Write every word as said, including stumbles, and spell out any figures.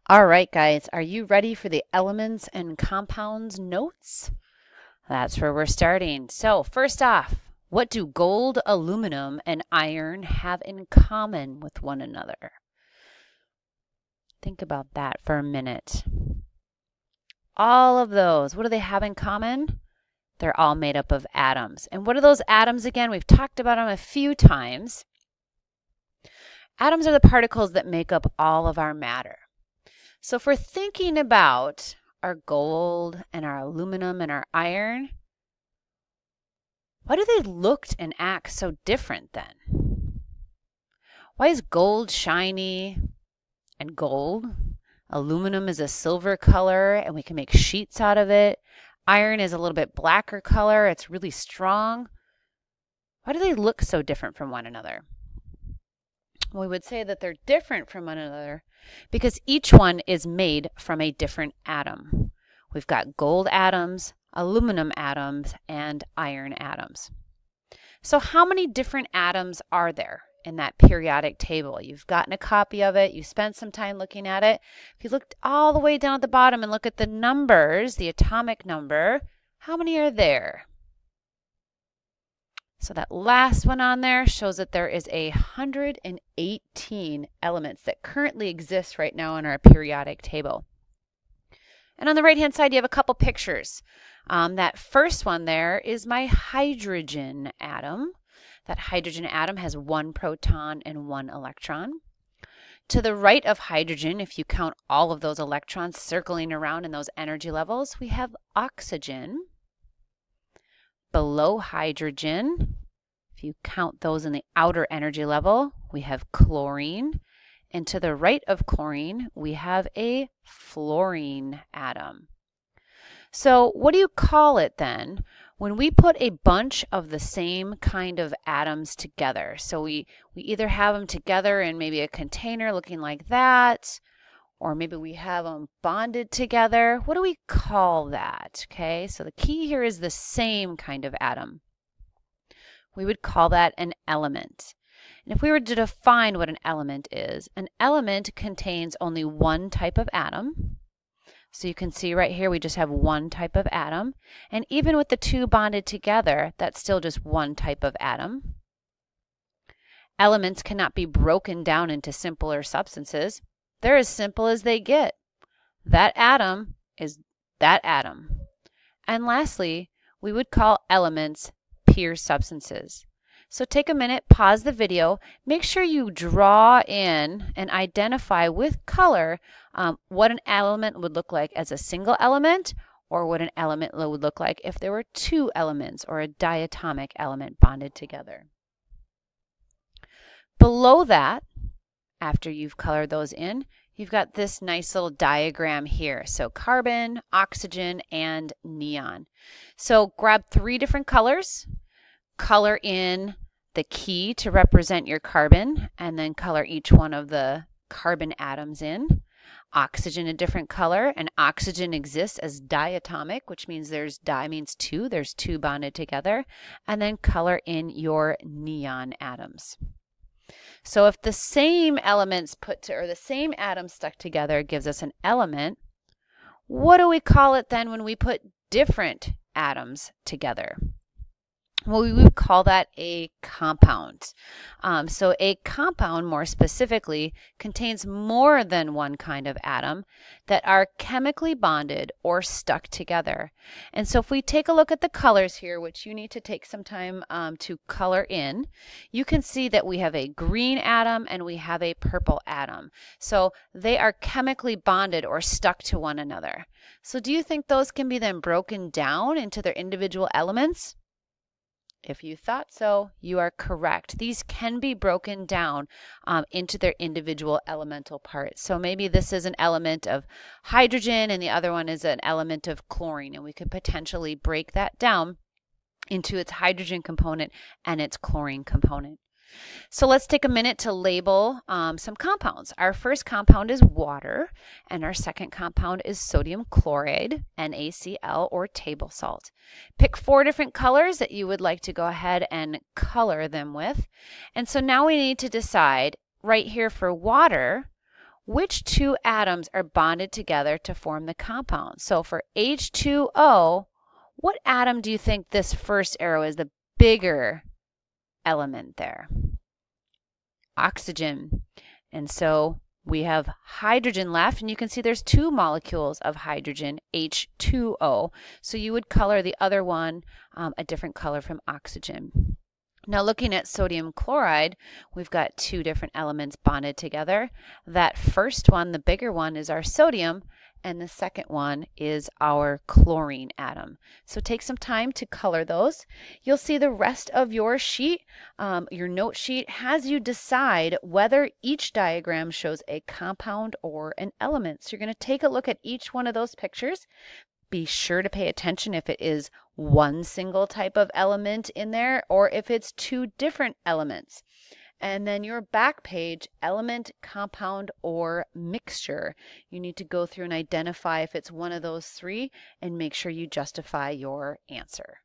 All right, guys, are you ready for the elements and compounds notes? That's where we're starting. So, first off, what do gold, aluminum, and iron have in common with one another? Think about that for a minute. All of those, what do they have in common? They're all made up of atoms. And what are those atoms again? We've talked about them a few times. Atoms are the particles that make up all of our matter. So if we're thinking about our gold and our aluminum and our iron, why do they look and act so different then? Why is gold shiny and gold? Aluminum is a silver color and we can make sheets out of it. Iron is a little bit blacker color. It's really strong. Why do they look so different from one another? We would say that they're different from one another because each one is made from a different atom. We've got gold atoms, aluminum atoms, and iron atoms. So how many different atoms are there in that periodic table? You've gotten a copy of it. You spent some time looking at it. If you looked all the way down at the bottom and look at the numbers, the atomic number, how many are there? So that last one on there shows that there is a one hundred eighteen elements that currently exist right now in our periodic table. And on the right hand side, you have a couple pictures. Um, that first one there is my hydrogen atom. That hydrogen atom has one proton and one electron. To the right of hydrogen, if you count all of those electrons circling around in those energy levels, we have oxygen. Below hydrogen, if you count those in the outer energy level, we have chlorine. And to the right of chlorine, we have a fluorine atom. So what do you call it then when we put a bunch of the same kind of atoms together? So we, we either have them together in maybe a container looking like that, or maybe we have them bonded together. What do we call that? Okay, so the key here is the same kind of atom. We would call that an element. And if we were to define what an element is, an element contains only one type of atom. So you can see right here we just have one type of atom. And even with the two bonded together, that's still just one type of atom. Elements cannot be broken down into simpler substances. They're as simple as they get. That atom is that atom. And lastly, we would call elements pure substances. So take a minute, pause the video, make sure you draw in and identify with color um, what an element would look like as a single element, or what an element would look like if there were two elements or a diatomic element bonded together. Below that, after you've colored those in, you've got this nice little diagram here. So carbon, oxygen, and neon. So grab three different colors, color in the key to represent your carbon, and then color each one of the carbon atoms in. Oxygen a different color, and oxygen exists as diatomic, which means there's di means two, there's two bonded together, and then color in your neon atoms. So if the same elements put to, or the same atoms stuck together gives us an element, what do we call it then when we put different atoms together? Well, we would call that a compound. Um, so a compound, more specifically, contains more than one kind of atom that are chemically bonded or stuck together. And so if we take a look at the colors here, which you need to take some time um, to color in, you can see that we have a green atom and we have a purple atom. So they are chemically bonded or stuck to one another. So do you think those can be then broken down into their individual elements? If you thought so, you are correct. These can be broken down um, into their individual elemental parts. So maybe this is an element of hydrogen and the other one is an element of chlorine, and we could potentially break that down into its hydrogen component and its chlorine component. So let's take a minute to label um, some compounds. Our first compound is water, and our second compound is sodium chloride, N A C L, or table salt. Pick four different colors that you would like to go ahead and color them with. And so now we need to decide right here for water, which two atoms are bonded together to form the compound. So for H two O, what atom do you think this first arrow is the bigger element there? Oxygen. And so we have hydrogen left, and you can see there's two molecules of hydrogen, H two O. So you would color the other one um, a different color from oxygen. Now looking at sodium chloride, we've got two different elements bonded together. That first one, the bigger one, is our sodium, and the second one is our chlorine atom. So take some time to color those. You'll see the rest of your sheet, um, your note sheet, has you decide whether each diagram shows a compound or an element. So you're going to take a look at each one of those pictures. Be sure to pay attention if it is one single type of element in there or if it's two different elements. And then your back page, element, compound, or mixture. You need to go through and identify if it's one of those three and make sure you justify your answer.